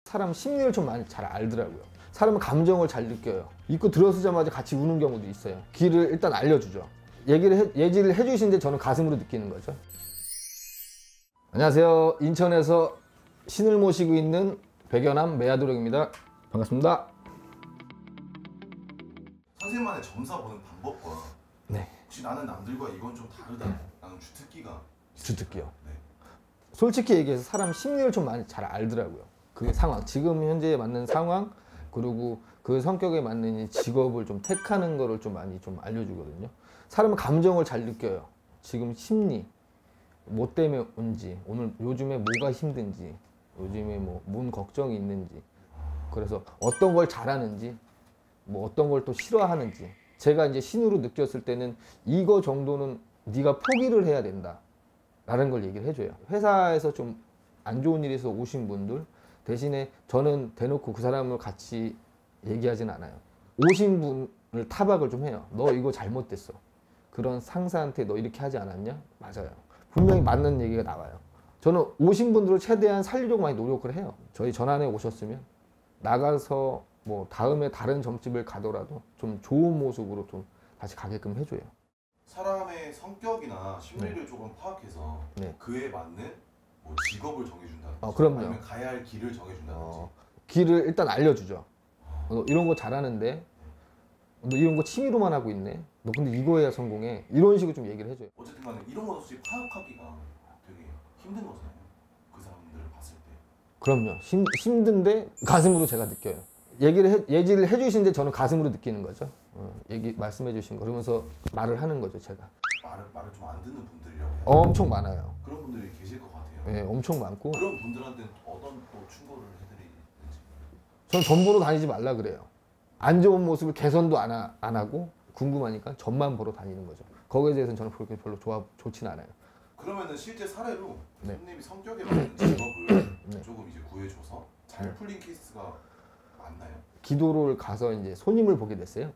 사람 심리를 좀 많이 잘 알더라고요. 사람은 감정을 잘 느껴요. 입고 들어서자마자 같이 우는 경우도 있어요. 길을 일단 알려주죠. 얘기를 해주시는데 저는 가슴으로 느끼는 거죠. 안녕하세요. 인천에서 신을 모시고 있는 백연암 매화도령입니다. 반갑습니다. 선생님만의 점사 보는 방법과 네. 혹시 나는 남들과 이건 좀 다르다. 나는 주특기가 주특기요. 네. 솔직히 얘기해서 사람 심리를 좀 많이 잘 알더라고요. 그 상황, 지금 현재에 맞는 상황, 그리고 그 성격에 맞는 이 직업을 좀 택하는 거를 좀 많이 좀 알려주거든요. 사람은 감정을 잘 느껴요. 지금 심리, 뭐 때문에 온지, 오늘 요즘에 뭐가 힘든지, 요즘에 뭔 걱정이 있는지, 그래서 어떤 걸 잘하는지, 뭐 어떤 걸 또 싫어하는지. 제가 이제 신으로 느꼈을 때는 이거 정도는 네가 포기를 해야 된다 라는 걸 얘기를 해줘요. 회사에서 좀 안 좋은 일이 있어서 오신 분들 대신에 저는 대놓고 그 사람을 같이 얘기하진 않아요. 오신 분을 타박을 좀 해요. 너 이거 잘못됐어. 그런 상사한테 너 이렇게 하지 않았냐? 맞아요. 분명히 맞는 얘기가 나와요. 저는 오신 분들을 최대한 살리려고 많이 노력을 해요. 저희 전환에 오셨으면 나가서 뭐 다음에 다른 점집을 가더라도 좀 좋은 모습으로 좀 다시 가게끔 해줘요. 사람의 성격이나 심리를 조금 파악해서 네. 그에 맞는 뭐 직업을 정해준다든지 그럼요. 아니면 가야 할 길을 정해준다든지 길을 일단 알려주죠. 너 이런 거 잘하는데 너 이런 거 취미로만 하고 있네. 너 근데 이거 해야 성공해. 이런 식으로 좀 얘기를 해줘요. 어쨌든 간에 이런 것 없이 파악하기가 되게 힘든 거잖아요. 그 사람들을 봤을 때. 그럼요. 힘든데 가슴으로 제가 느껴요. 얘기를 해주시는데 저는 가슴으로 느끼는 거죠. 말씀해 주신 거. 그러면서 말을 하는 거죠, 제가. 말을 좀 안 듣는 분들이라고 해요. 엄청 많아요. 그런 분들이 계실 것 같아요. 네, 엄청 많고. 그런 분들한테는 어떤 또 충고를 해드리는지. 저는 전 보러 다니지 말라 그래요. 안 좋은 모습을 개선도 안 하고 궁금하니까 전만 보러 다니는 거죠. 거기에 대해서는 저는 그렇게 별로 좋지는 않아요. 그러면은 실제 사례로 네. 손님이 성격에 맞는 직업을 네. 조금 이제 구해줘서 잘 풀린 케이스가 많나요? 기도를 가서 이제 손님을 보게 됐어요.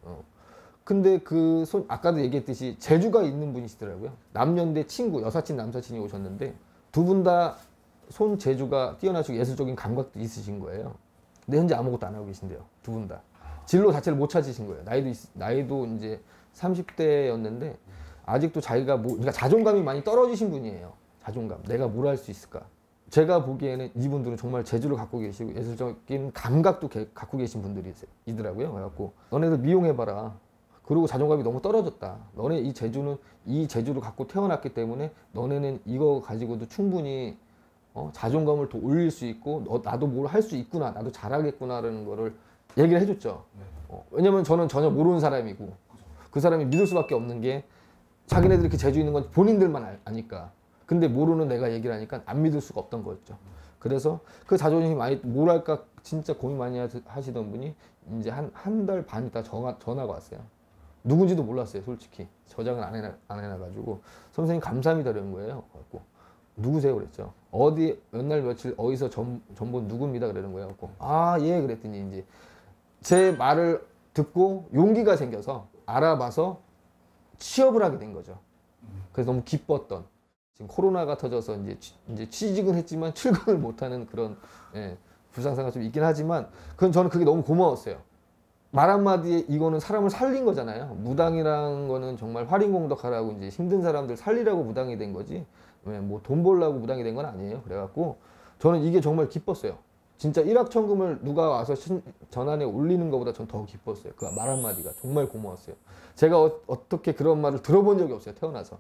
근데 아까도 얘기했듯이 재주가 있는 분이시더라고요. 남녀인데 친구, 여사친, 남사친이 오셨는데 두 분 다 손 재주가 뛰어나시고 예술적인 감각도 있으신 거예요. 근데 현재 아무것도 안 하고 계신데요. 두 분 다. 진로 자체를 못 찾으신 거예요. 나이도 이제 30대였는데 아직도 그러니까 자존감이 많이 떨어지신 분이에요. 자존감. 내가 뭘 할 수 있을까? 제가 보기에는 이분들은 정말 재주를 갖고 계시고 예술적인 감각도 갖고 계신 분들이더라고요. 그래갖고 너네들 미용해봐라. 그리고 자존감이 너무 떨어졌다. 너네 이 재주를 갖고 태어났기 때문에 너네는 이거 가지고도 충분히 자존감을 더 올릴 수 있고 나도 뭘 할 수 있구나. 나도 잘하겠구나라는 거를 얘기를 해줬죠. 왜냐면 저는 전혀 모르는 사람이고 그 사람이 믿을 수밖에 없는 게 자기네들이 이렇게 재주 있는 건 본인들만 아니까. 근데 모르는 내가 얘기를 하니까 안 믿을 수가 없던 거였죠. 그래서 그 자존심이 많이 뭘 할까 진짜 고민 많이 하시던 분이 이제 한 달 반 있다 전화가 왔어요. 누군지도 몰랐어요, 솔직히. 저장을 안 해놔가지고 선생님 감사합니다 이런 거예요. 그래갖고 누구세요? 그랬죠. 어디 몇 날 며칠 어디서 전본 누구입니다 그러는 거예요. 그래갖고 예 그랬더니 이제 제 말을 듣고 용기가 생겨서 알아봐서 취업을 하게 된 거죠. 그래서 너무 기뻤던. 지금 코로나가 터져서 이제 취직은 했지만 출근을 못하는 그런 불상사가 좀 있긴 하지만 저는 그게 너무 고마웠어요. 말 한마디에 이거는 사람을 살린 거잖아요. 무당이라는 거는 정말 활인공덕하라고 이제 힘든 사람들 살리라고 무당이 된 거지. 뭐 돈 벌려고 무당이 된 건 아니에요. 그래갖고 저는 이게 정말 기뻤어요. 진짜 일확천금을 누가 와서 전환에 올리는 것보다 전 더 기뻤어요. 그 말 한마디가 정말 고마웠어요. 제가 어떻게 그런 말을 들어본 적이 없어요. 태어나서.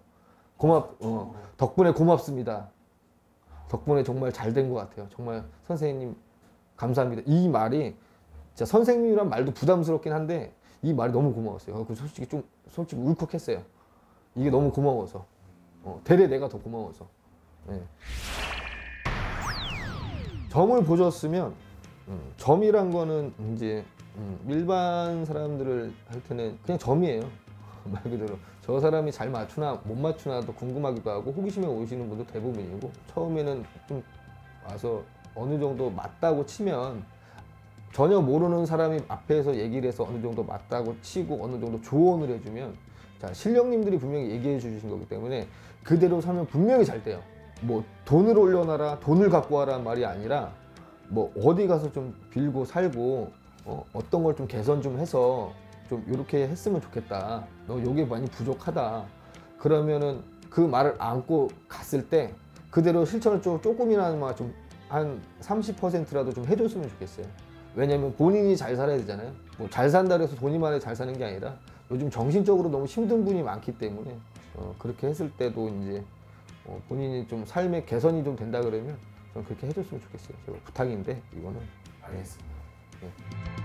덕분에 고맙습니다. 덕분에 정말 잘 된 것 같아요. 정말 선생님 감사합니다. 이 말이 진짜 선생님이란 말도 부담스럽긴 한데 이 말이 너무 고마웠어요. 솔직히 울컥했어요. 이게 너무 고마워서. 대래 내가 더 고마워서. 네. 점을 보셨으면 점이란 거는 이제 일반 사람들을 할 때는 그냥 점이에요. 말 그대로 저 사람이 잘 맞추나 못 맞추나도 궁금하기도 하고 호기심에 오시는 분도 대부분이고 처음에는 좀 와서 어느 정도 맞다고 치면 전혀 모르는 사람이 앞에서 얘기를 해서 어느 정도 맞다고 치고 어느 정도 조언을 해주면 자 실령님들이 분명히 얘기해 주신 거기 때문에 그대로 사면 분명히 잘 돼요. 뭐 돈을 올려놔라 돈을 갖고 와라는 말이 아니라 뭐 어디 가서 좀 빌고 살고 어떤 걸 좀 개선 좀 해서 좀 이렇게 했으면 좋겠다. 너 요게 많이 부족하다. 그러면은 그 말을 안고 갔을 때 그대로 실천을 좀 조금이나마 좀 한 30%라도 좀 해줬으면 좋겠어요. 왜냐면 본인이 잘 살아야 되잖아요. 뭐 잘 산다 그래서 돈이만 해서 잘 사는 게 아니라 요즘 정신적으로 너무 힘든 분이 많기 때문에 그렇게 했을 때도 이제 본인이 좀 삶의 개선이 좀 된다 그러면 좀 그렇게 해줬으면 좋겠어요. 제가 부탁인데 이거는. 알겠습니다. 네.